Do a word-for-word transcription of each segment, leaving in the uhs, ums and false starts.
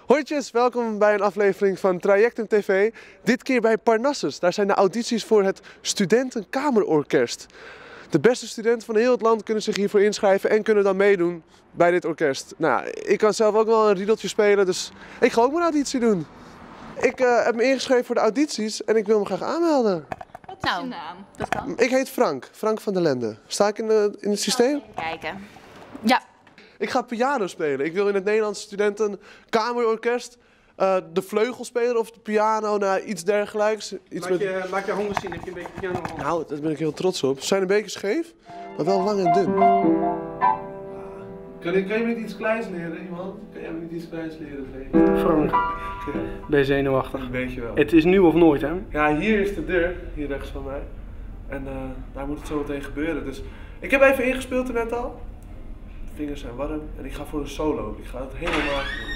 Hoi, welkom bij een aflevering van Trajectum T V. Dit keer bij Parnassus. Daar zijn de audities voor het Studentenkamerorkest. De beste studenten van heel het land kunnen zich hiervoor inschrijven en kunnen dan meedoen bij dit orkest. Nou, ik kan zelf ook wel een riedeltje spelen, dus ik ga ook mijn auditie doen. Ik uh, heb me ingeschreven voor de audities en ik wil me graag aanmelden. Wat is je naam? Dat kan. Ik heet Frank, Frank van der Lende. Sta ik in, de, in het systeem? Even kijken. Ja. Ik ga piano spelen. Ik wil in het Nederlandse Studentenkamerorkest uh, de vleugel spelen of de piano, nou, iets dergelijks. Iets laat, met... je, laat je handen zien, heb je een beetje piano? Nou, daar ben ik heel trots op. Ze zijn een beetje scheef, maar wel lang en dun. Kan, ik, kan je me niet iets kleins leren, iemand? Kan jij me niet iets kleins leren? Frank, ben je zenuwachtig? Een beetje wel. Het is nu of nooit, hè? Ja, hier is de deur, hier rechts van mij. En uh, daar moet het zo meteen gebeuren. Dus ik heb even ingespeeld net al. De vingers zijn warm en ik ga voor een solo. Ik ga het helemaal doen.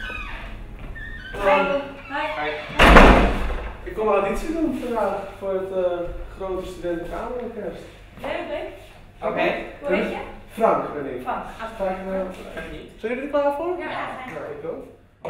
Hi. Hi. Ik kom een auditie doen vandaag voor het uh, grote Studentenkamerorkest. Leuk, leuk. Oké. Okay. Hoe heet je? Frank ben ik. Frank. Ga ik naar... Zijn jullie er klaar voor? Ja, ja. Nou, ik ook.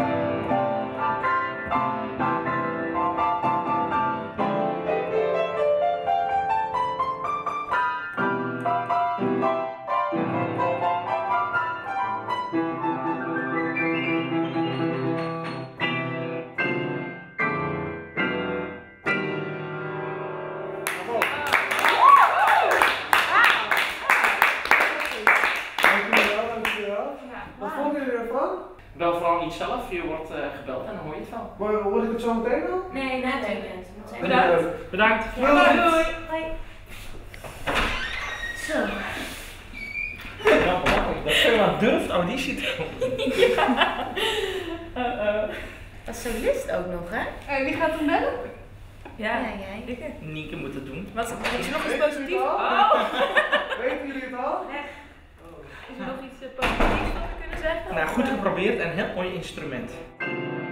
Wat vonden jullie ervan? Bel vooral niet zelf, je wordt uh, gebeld en dan hoor je het wel. Maar hoor ik het zo meteen al? Nee, na het weekend. Bedankt. Bedankt. Ja, doei. Doei. Hoi. Zo. Ja, dat je maar durft auditie te doen. Ja. Uh, uh. Als solist ook nog, hè? Hey, wie gaat hem bellen? Ja, ja, jij. Nienke moet het doen. Wat is er nog iets positiefs? Oh. Weten jullie het al? Echt? Is er nog iets positiefs wat we kunnen zeggen? Nou, goed geprobeerd en heel mooi instrument.